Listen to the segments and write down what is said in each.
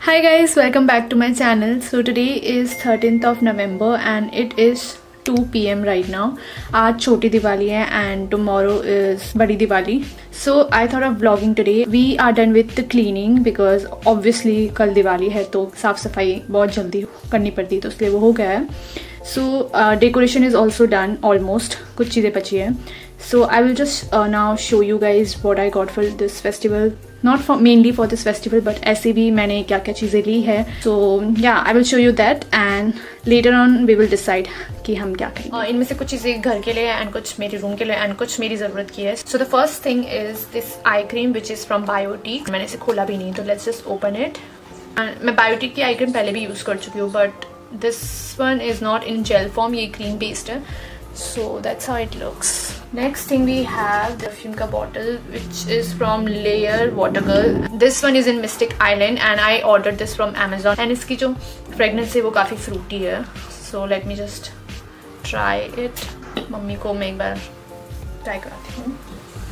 Hi guys, welcome back to my channel. So today is 13th of November and it is 2 PM right now. आज छोटी दिवाली है and tomorrow is बड़ी Diwali. So I thought of vlogging today. We are done with the cleaning because obviously कल दिवाली है तो साफ सफाई बहुत जल्दी करनी पड़ती है तो इसलिए वो हो गया है. So decoration is also done almost. कुछ चीज़ें बची हैं. So I will just now show you guys what I got for this festival. Not for mainly for this festival, but ऐसे भी मैंने क्या क्या चीज़ें ली है. So yeah, I will show you that and later on we will decide कि हम क्या करेंगे. इनमें से कुछ चीज़ें घर के लिए and कुछ मेरे रूम के लिए and कुछ मेरी ज़रूरत की है. So the first thing is this eye cream which is from Biotique. मैंने इसे खोला भी नहीं तो let's just open it. And मैं Biotique की eye cream पहले भी यूज़ कर चुकी हूँ but this one is not in gel form. ये cream based है. So that's how it looks. Next thing we have the perfume ka bottle which is from Layer Water Girl. This one is in Mystic Island and I ordered this from Amazon. And इसकी जो fragrance है वो काफ़ी fruity है. So let me just try it. Mummy को मैं एक बार try कराती हूँ.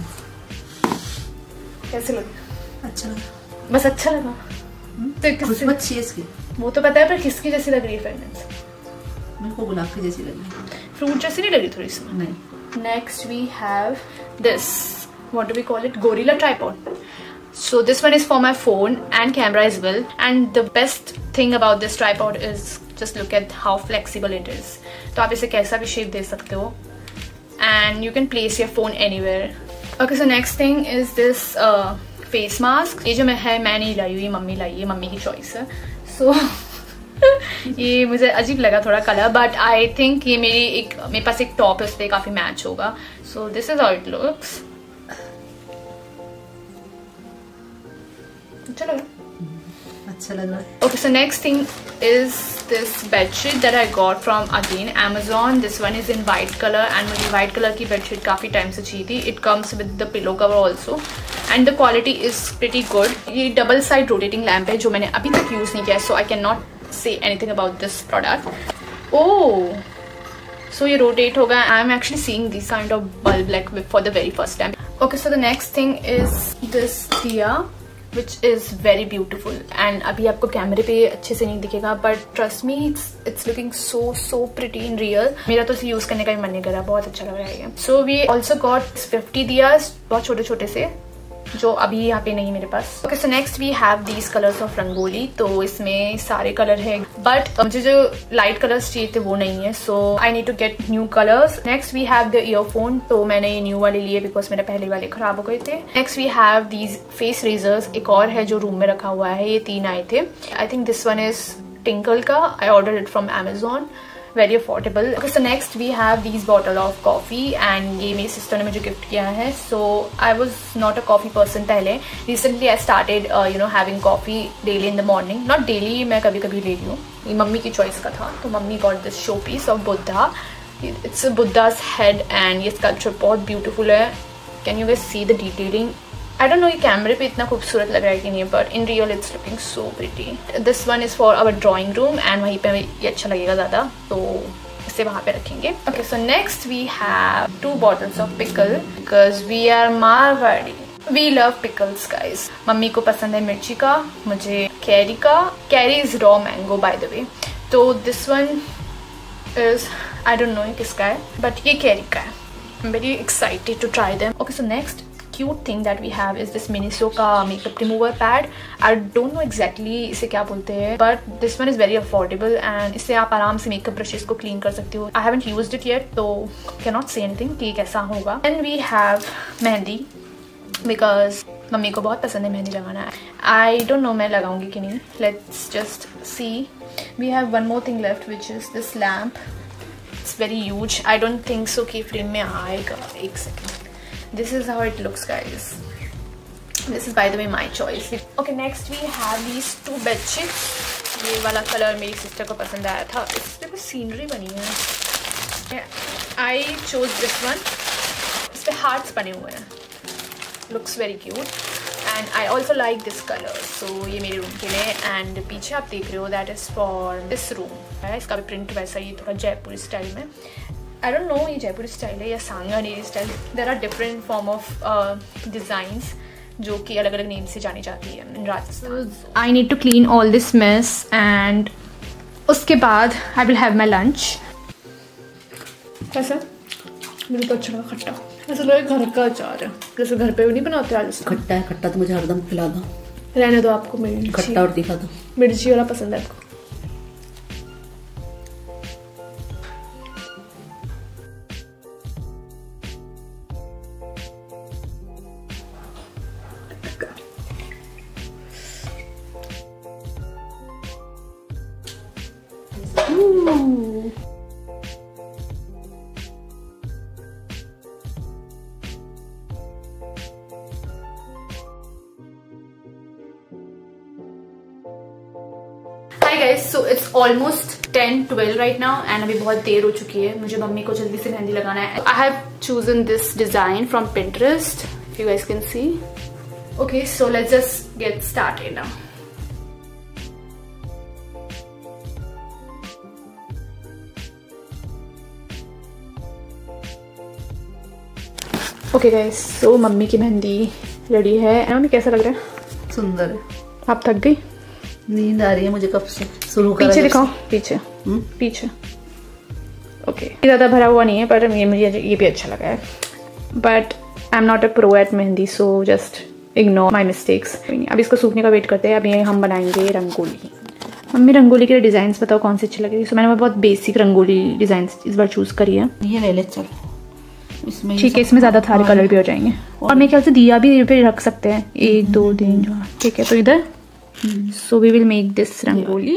कैसे लगा? अच्छा लगा. बस अच्छा लगा. तो खुशबू अच्छी है इसकी. वो तो पता है पर किसकी जैसी लग रही है fragrance? मेरे को गुलाब की जैसी लगी. फ्रूट जैसी नहीं लगी थोड़ी सी. नहीं. Next we have this, what do we call it, Gorilla tripod. So this one is for my phone and camera as well, and the best thing about this tripod is just look at how flexible it is. तो आप इसे कैसा भी shape दे सकते हो and you can place your phone anywhere. Okay, so next thing is this face mask. ये जो मैं नहीं लाई हुई, मम्मी लाई है, मम्मी की चॉइस है. So ये मुझे अजीब लगा थोड़ा कलर बट आई थिंक ये मेरे पास एक टॉप है उस पर काफी मैच होगा. So this is how it looks. अच्छा लगा. Okay, so next thing is this bedsheet that I got from again Amazon. This one is in white colour and मुझे वाइट कलर की बेडशीट काफी टाइम से चाहिए थी. It comes with the pillow cover also and the quality is pretty good. ये double side rotating lamp है जो मैंने अभी तक यूज नहीं किया, so I can not say anything about this product. Oh, so ये rotate होगा. I'm actually seeing this kind of bulb like for the very first time. Okay, so the next thing is this diya which is very beautiful and अभी आपको कैमरे पे अच्छे से नहीं दिखेगा but trust me it's looking so pretty in real. मेरा तो इसे यूज करने का भी मन नहीं कर रहा, बहुत अच्छा लग रहा है ये. So we also got 50 diyas, बहुत छोटे छोटे से जो अभी यहाँ पे नहीं मेरे पास. Okay, so next we have these colours of rangoli. तो इसमें सारे कलर है बट मुझे जो लाइट कलर्स चाहिए थे वो नहीं है, so I need to get new colours. Next we have the earphone. तो मैंने ये न्यू वाले लिए बिकॉज मेरे पहले वाले खराब हो गए थे. Next we have these face razors. एक और है जो रूम में रखा हुआ है. ये 3 आए थे. I think this one is Tinkle का. I order it from Amazon. Very affordable. Okay, so next we have these bottle of coffee and ये मेरी सिस्टर ने मुझे गिफ्ट किया है. So I was not a coffee person पहले. Recently I started having coffee daily in the morning. Not daily, मैं कभी कभी ले रही हूँ. ये मम्मी की चॉइस का था तो mummy got this showpiece of Buddha. It's a Buddha's head and ये sculpture बहुत beautiful है. Can you guys see the detailing? I don't know ये कैमरे पे इतना खूबसूरत लग रहा है कि नहीं but in real it's looking so pretty. This one is for our drawing room and वहीं पे ये अच्छा लगेगा ज़्यादा तो इसे वहाँ पे रखेंगे. Okay, so next we have 2 bottles of pickle because we are Marwadi. We love pickles guys. Mummy को पसंद है मिर्ची का, मुझे कैरी का. Kairi is raw mango by the way. तो this one is I don't know ये किसका है but ये कैरी का है. I'm very excited to try them. Okay, so next cute thing that we have is this Miniso का makeup remover pad. I don't know exactly इसे क्या बोलते हैं but this one is very affordable and इससे आप आराम से makeup brushes को clean कर सकते हो. I haven't used it yet तो cannot say anything कि कैसा होगा. Then we have mehndi because mummy को बहुत पसंद है मेहंदी लगाना. I don't know मैं लगाऊंगी कि नहीं. Let's just see. We have one more thing left which is this lamp. It's very huge. I don't think so कि frame में आएगा. एक second. This is how it looks guys. This is by the way my choice. Okay, next we have these 2 bed sheets. ये वाला colour मेरी sister को पसंद आया था. इसमें कुछ सीनरी बनी है. I chose this one. इस पे हार्ट्स बने हुए हैं. Looks very cute. And I also like this color. So ये मेरे रूम के लिए. And पीछे आप देख रहे हो that is for this room. इसका भी प्रिंट वैसा ही थोड़ा जयपुरी स्टाइल में. I don't know ये जयपुरी स्टाइल है या Sanganeri style. There are different form of designs जो कि अलग अलग नेम से जानी जाती है in Rajasthan. I need to clean all this mess and उसके बाद I will have my lunch. कैसा? मुझे तो अच्छा लगा खट्टा, ऐसा लगा घर का अचार है, जैसे घर पे भी नहीं बनाते आज। खट्टा है, खट्टा तो मुझे हरदम खिला दो। रहने दो, आपको मिर्ची खट्टा और तीखा दो। मिर्ची वाला पसंद है आपको? Hi guys, so it's almost 10-12 right now and अभी बहुत देर हो चुकी है, मुझे मम्मी को जल्दी से मेहंदी लगाना है। I have chosen this design from Pinterest, if you guys can see. Okay, so let's just get started now. Okay guys, so mummy की मेहंदी रेडी है। मम्मी कैसा लग रहा है? सुंदर है। आप थक गई? नींद आ रही है मुझे कब से। शुरू करा पीछे दिखाओ, पीछे पीछे। ओके, ज़्यादा भरा हुआ नहीं है पर मुझे ये भी अच्छा लगा है। But I am not a pro at mehndi, so just ignore my mistakes. अब इसको सूखने का वेट करते हैं। अभी हम बनाएंगे रंगोली। मम्मी रंगोली के डिज़ाइंस बताओ कौन सी अच्छी लगेगी। सो मैंने बहुत बेसिक रंगोली डिज़ाइन इस बार चूज़ करी है। ये ले ले चल, इसमें ठीक है, इसमें ज़्यादा सारे कलर भी हो जाएंगे। और मेरे ख्याल से दिया भी पे रख सकते हैं, 1 2 3 4। ठीक है, तो इधर so we will make this rangoli.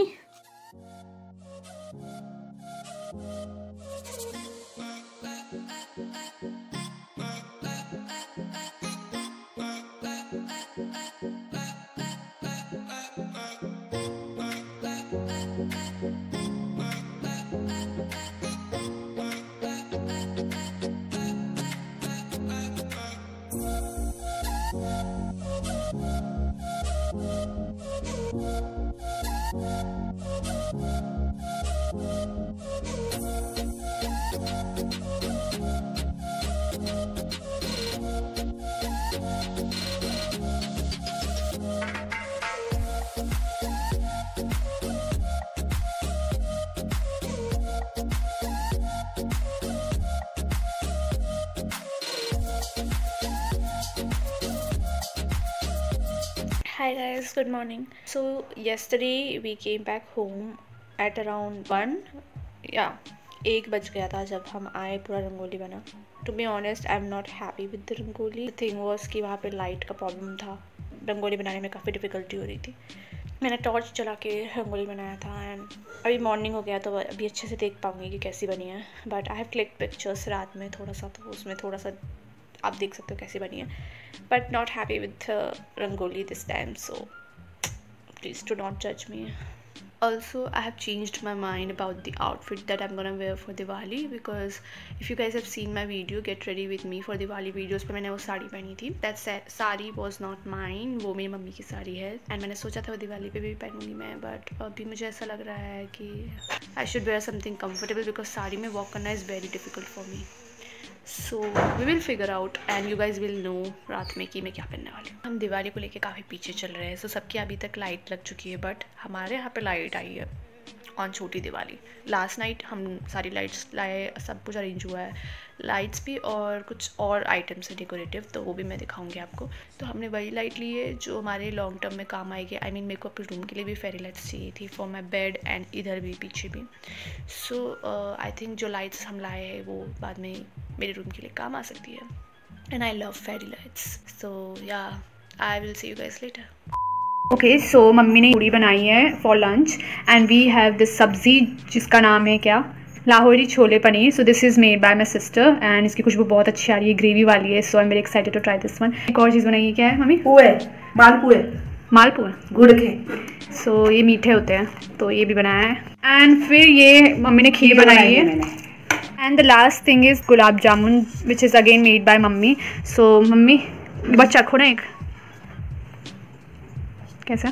Hi guys, good morning. So yesterday we came back home at around 1. Yeah, 1 बज गया था जब हम आए। पूरा रंगोली बना। To be honest, I'm not happy with the rangoli. The thing was कि वहाँ पे लाइट का प्रॉब्लम था, रंगोली बनाने में काफ़ी डिफ़िकल्टी हो रही थी। मैंने टॉर्च चला के रंगोली बनाया था एंड अभी मॉर्निंग हो गया तो अभी अच्छे से देख पाऊँगी कि कैसी बनी है। But I have click pictures रात में थोड़ा सा, तो उसमें थोड़ा सा आप देख सकते हो कैसी बनी है। But not happy with rangoli this time, so please do not जज me. Also, I have changed my mind about the outfit that I'm gonna wear for Diwali, because if you guys have seen my video Get Ready With Me for Diwali videos पे मैंने वो साड़ी पहनी थी। That sari was not mine, वो मेरी mummy की साड़ी है and मैंने सोचा था वो दिवाली पे भी पहनूंगी मैं। बट अभी मुझे ऐसा लग रहा है कि I should wear something comfortable because sari में वॉक करना is very difficult for me. So we will figure out and you guys will know रात में कि मैं क्या पहनने वाली हूँ। हम दिवाली को लेके काफ़ी पीछे चल रहे हैं। सो सबकी अभी तक लाइट लग चुकी है, बट हमारे यहाँ पे लाइट आई है ऑन छोटी दिवाली। लास्ट नाइट हम सारी लाइट्स लाए, सब कुछ अरेंज हुआ है, लाइट्स भी और कुछ और आइटम्स है डेकोरेटिव, तो वो भी मैं दिखाऊंगी आपको। तो हमने वही लाइट ली है जो हमारे लॉन्ग टर्म में काम आएगी। आई मीन मेरे को अपने रूम के लिए भी फेरी लाइट्स चाहिए थी, फॉर माई बेड एंड इधर भी पीछे भी। सो आई थिंक जो लाइट्स हम लाए हैं वो बाद में मेरे रूम के लिए काम आ सकती है and I love fairy lights. So yeah I will see you guys later. Okay, so mummy ने पूरी बनाई है for lunch and we have this sabzi जिसका नाम है क्या, Lahori chole paneer. So this is made by my sister and इसकी खुशबू बहुत अच्छी आ रही है, ग्रेवी वाली है। So I am very excited to try this one. एक और चीज़ बनाई है, क्या है मम्मी? पुए, मालपुए। मालपुआ गुड़ के। सो ये मीठे होते हैं, तो ये भी बनाया है। एंड फिर ये मम्मी ने खीर बनाई है and the last thing is gulab jamun which is again made by mummy. So mummy बच्चा खो ना एक कैसा।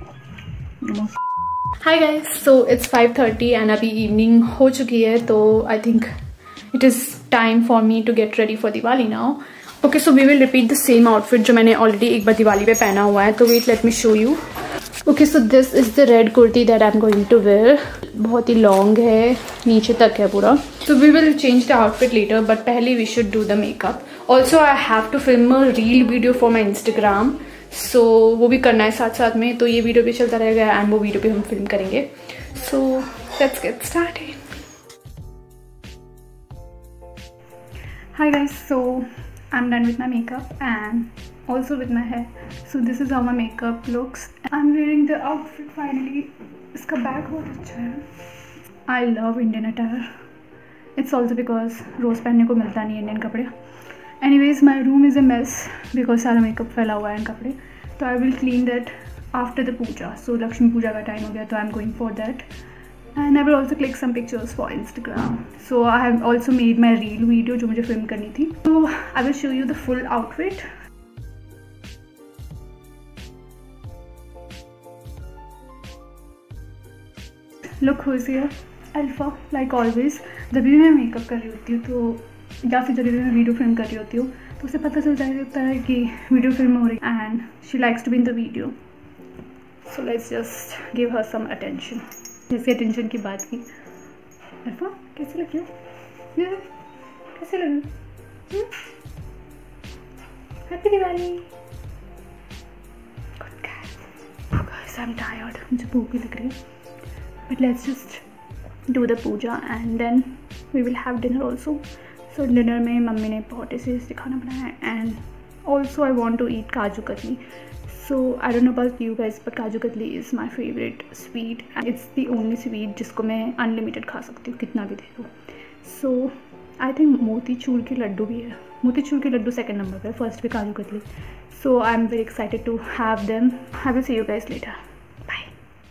Hi guys, so it's 5:30 and अभी इवनिंग हो चुकी है, तो I think it is time for me to get ready for Diwali now. Okay, so we will repeat the same outfit जो मैंने ऑलरेडी एक बार दिवाली पे पहना हुआ है. तो wait, let me show you. Okay, so this is the red kurti that I am going to wear. बहुत ही लॉन्ग है, नीचे तक है पूरा. So we will change the outfit later, but पहले we should do the makeup. Also I have to film a reel video for my Instagram, so वो भी करना है साथ साथ में. तो ये वीडियो भी चलता रहेगा एंड वो वीडियो भी हम फिल्म करेंगे. So let's get started. Hi guys, so I'm done with my makeup and also with my hair. So this is how my makeup looks. I'm wearing the outfit finally. इसका bag बहुत अच्छा है. I love Indian attire. It's also because रोज़ पहनने को मिलता नहीं Indian कपड़े. Anyways, my room is a mess because सारा मेकअप फैला हुआ है इन कपड़े. तो I will clean that after the Puja. So Lakshmi पूजा का टाइम हो गया, तो I'm going for that. And I will also click some pictures for Instagram. So I have also made my reel video जो मुझे film करनी थी. So I will show you the full outfit. Look who's here. Alpha, like always. जब भी मैं makeup कर रही होती हूँ तो या फिर जब भी मैं वीडियो फिल्म कर रही होती हूँ तो उसे पता चल जाता है कि वीडियो फिल्म हो रही है. And she likes to be in the video. So let's just give her some attention. जैसे अटेंशन की बात की. अल्फा, कैसे लगी हो? कैसे लगी? Happy Diwali. Good guys, I am tired. मुझे भूख भी लग रही है. But let's just do the puja and then we will have dinner also. So dinner में मम्मी ने बहुत टेस्टी खाना बनाया है and also I want to eat kaju katli. So I don't know about you guys, but kaju katli is my favorite sweet and it's the only sweet जिसको मैं unlimited खा सकती हूँ, कितना भी दे दो. So I think मोतीचूर के लड्डू भी है. मोतीचूर के लड्डू सेकंड नंबर पे, फर्स्ट पे kaju katli. So I'm very excited to have them. I will see you guys later. Bye.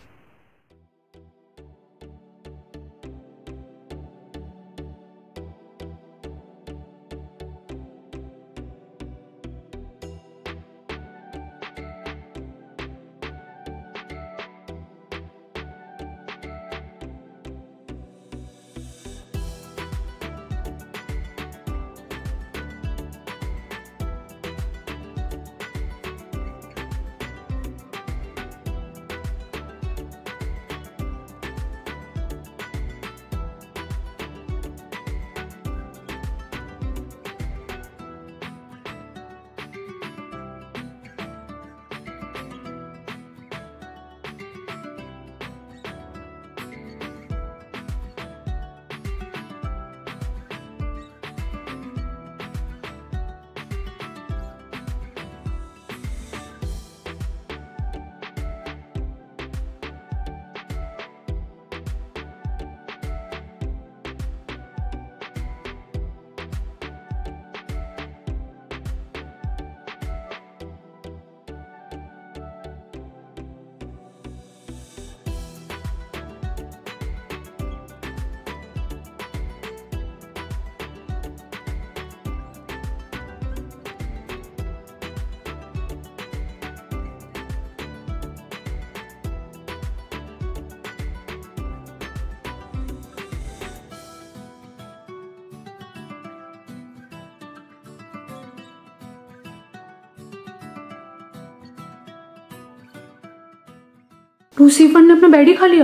Lucifer ने अपना बेड ही खा लिया.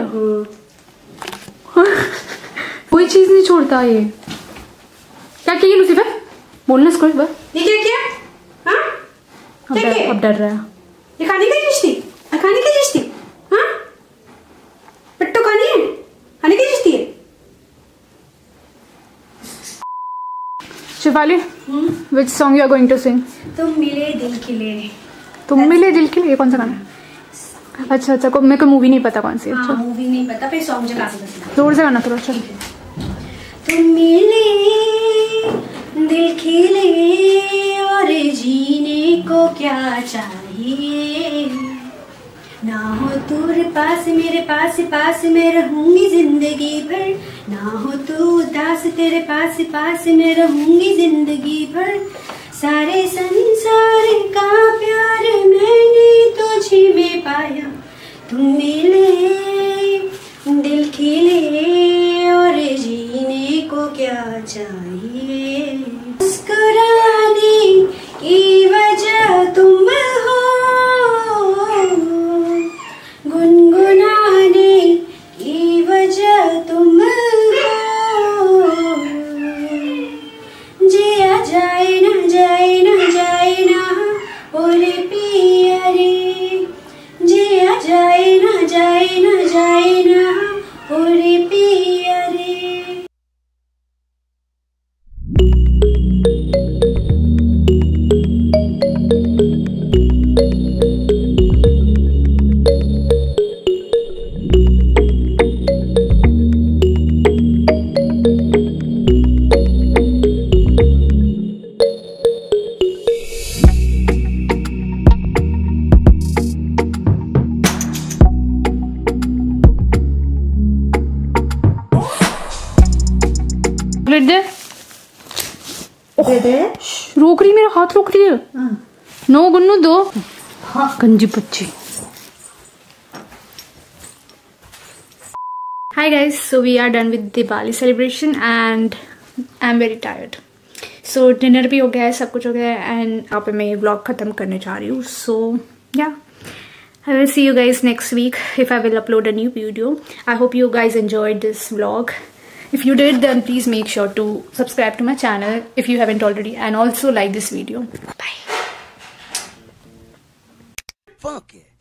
कोई चीज नहीं छोड़ता ये. क्या किया लूसीफर? बोलना इसको एक बार. ये क्या किया? हाँ? अब डर रहा है. ये खाने की चीज थी? खाने की चीज थी? हाँ? पिट्टू खानी है? खाने की चीज थी? Shifali, which song you are going to sing? तुम मिले दिल के लिए. तुम मिले दिल के लिए कौन सा गाना है? अच्छा मेरे को मूवी नहीं पता कौन सी. अच्छा, मूवी नहीं पता, फिर सॉन्ग जो काफी पसंद है. जोर से गाना थोड़ा. चल. तुम मिले दिल खिले और जीने को क्या चाहिए. ना हो दूर पास मेरे पास मैं रहूंगी जिंदगी भर. ना हो तू उदास तेरे पास मैं रहूंगी जिंदगी भर. सारे संसार का प्यार मैंने तुझी में पाया. तुम मिले दिल खिले और जीने को क्या चाहिए. मुस्कुरा दे चॉकलेट दे। दे रोक रही, मेरा हाथ रोक रही है। नो गुन्नू दो। हाँ गंजी बच्ची। Hi guys, so we are done with Diwali celebration and I'm very tired. So dinner भी हो गया है, सब कुछ हो गया है and यहाँ पे मैं ये vlog खत्म करने जा रही हूँ. So yeah, I will see you guys next week if I will upload a new video. I hope you guys enjoyed this vlog. If you did, then please make sure to subscribe to my channel if you haven't already, and also like this video. Bye. Funky.